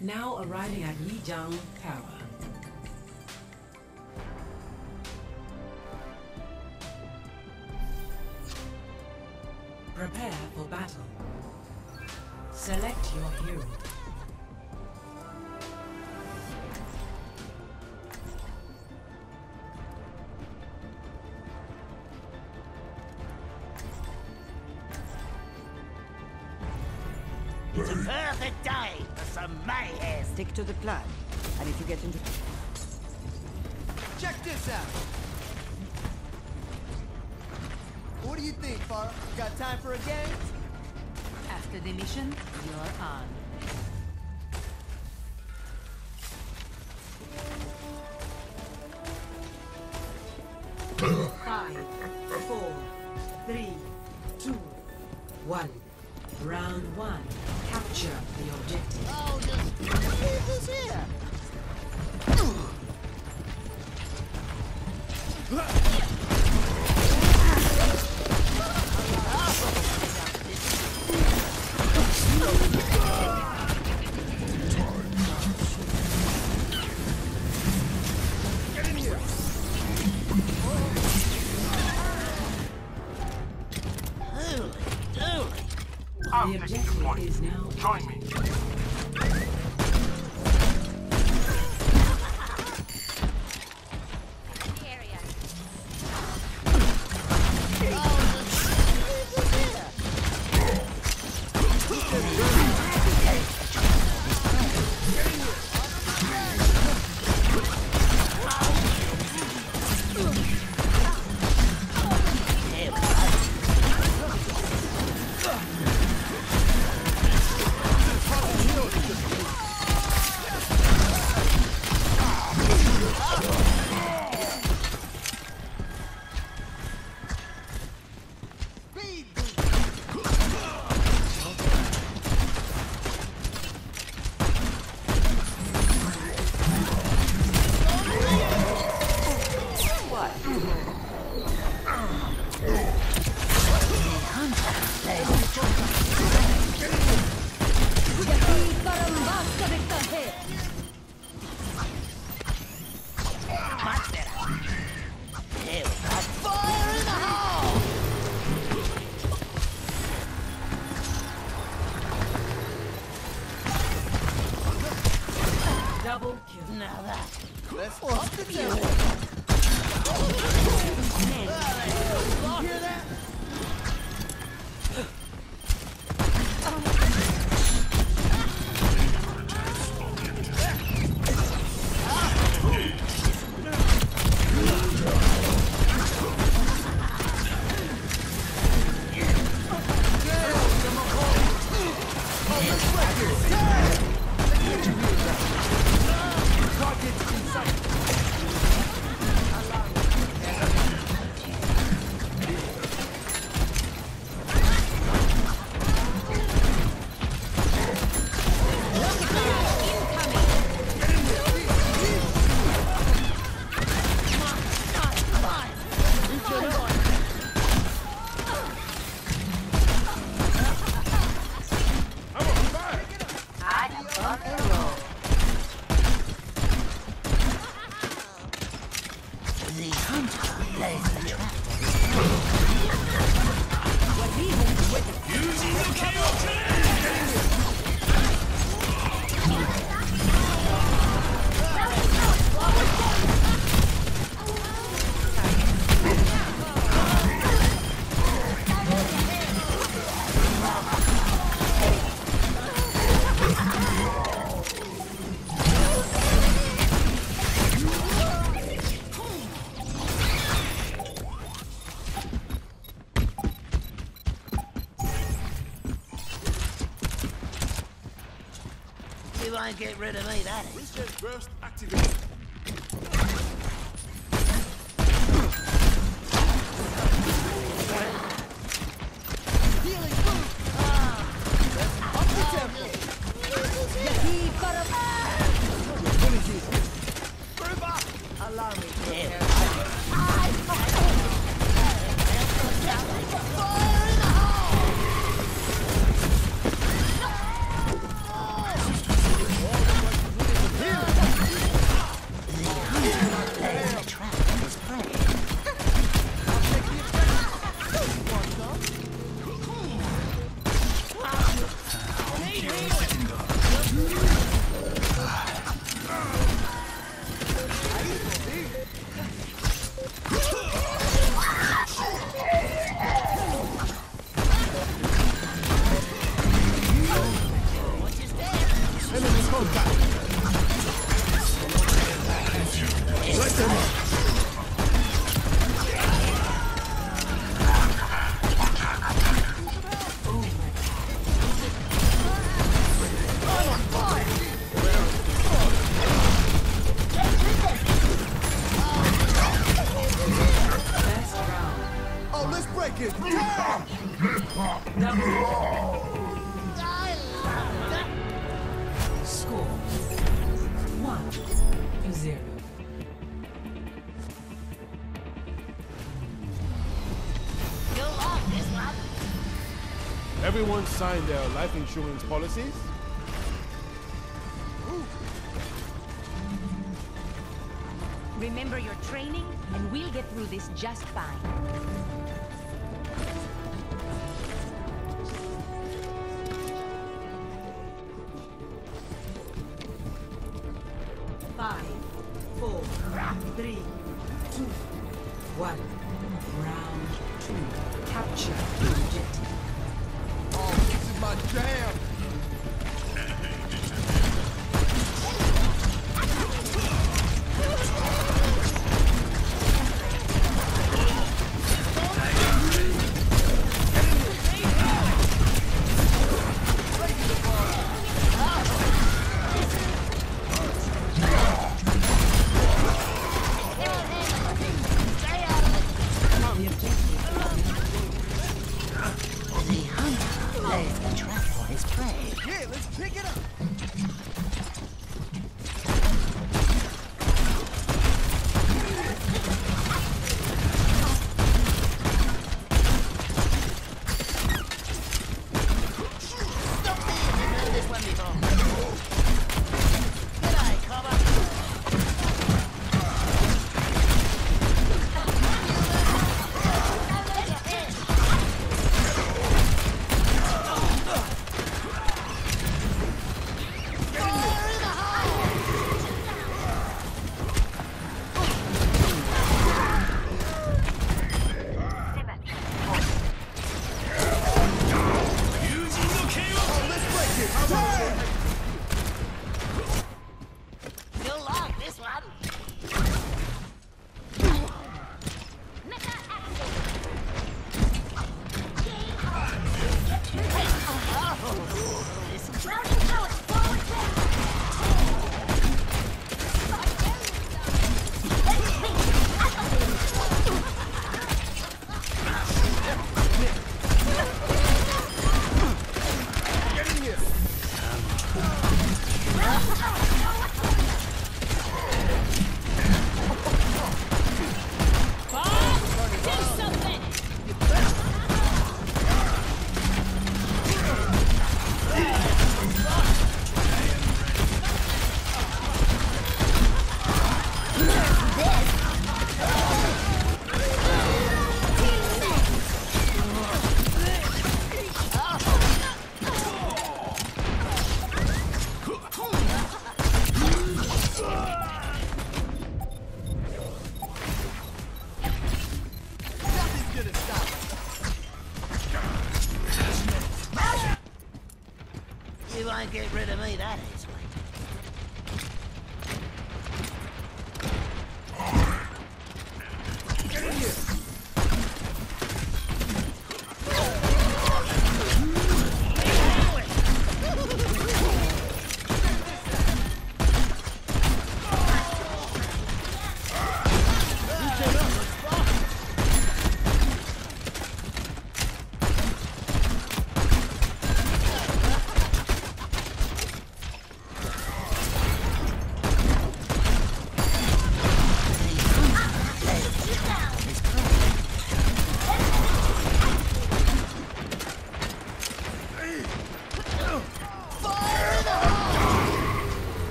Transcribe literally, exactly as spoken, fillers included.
Now arriving at Lijiang Tower. Prepare for battle. Select your hero. It's a perfect day for some mayhem. Stick to the plan. And if you get into... Check this out! What do you think, Farah? Got time for a game? After the mission, you're on. Five, four, three, two, one. Round one. Capture the objective. Oh, just leave this here! Get in here! Holy dooly. The objective is now. Join me. Double kill. Now that. Let's up the tempo. You hear that? You won't get rid of me, that is. Reset burst activated. Healing boost! Ah! Up the tempo! Allow me to Yeah. Fire in the hole! Let them up. Best round. Oh, let's break it. Number score one to zero. You'll love this one. Everyone signed their life insurance policies? Remember your training, and we'll get through this just fine. Five, four, three, two, one. Round two. Capture the objective. Oh, this is my jam. The objective. The hunter lays the trap for his prey. Yeah, let's pick it up. Heard this one before. G'day, Cobber. Oh, let's break it. Turn. You'll like this one. Get in here. Nothing's gonna stop us. You won't get rid of me that easily.